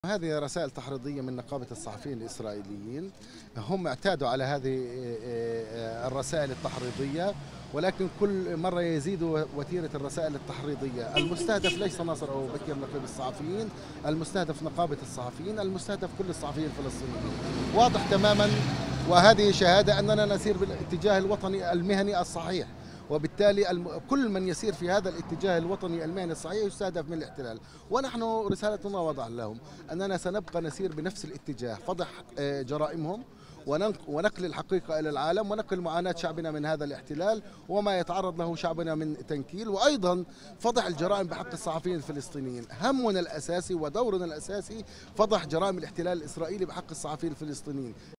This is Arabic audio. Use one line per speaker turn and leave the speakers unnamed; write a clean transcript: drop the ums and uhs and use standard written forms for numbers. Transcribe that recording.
هذه رسائل تحريضية من نقابة الصحفيين الإسرائيليين. هم اعتادوا على هذه الرسائل التحريضية، ولكن كل مرة يزيدوا وتيرة الرسائل التحريضية. المستهدف ليس ناصر أبو بكر نقيب الصحفيين، المستهدف نقابة الصحفيين، المستهدف كل الصحفيين الفلسطينيين. واضح تماما، وهذه شهادة أننا نسير بالاتجاه الوطني المهني الصحيح، وبالتالي كل من يسير في هذا الاتجاه الوطني المهني الصحيح يستهدف من الاحتلال. ونحن رسالتنا واضحة لهم أننا سنبقى نسير بنفس الاتجاه، فضح جرائمهم ونقل الحقيقة إلى العالم، ونقل معاناة شعبنا من هذا الاحتلال وما يتعرض له شعبنا من تنكيل، وأيضا فضح الجرائم بحق الصحفيين الفلسطينيين. همنا الأساسي ودورنا الأساسي فضح جرائم الاحتلال الإسرائيلي بحق الصحفيين الفلسطينيين.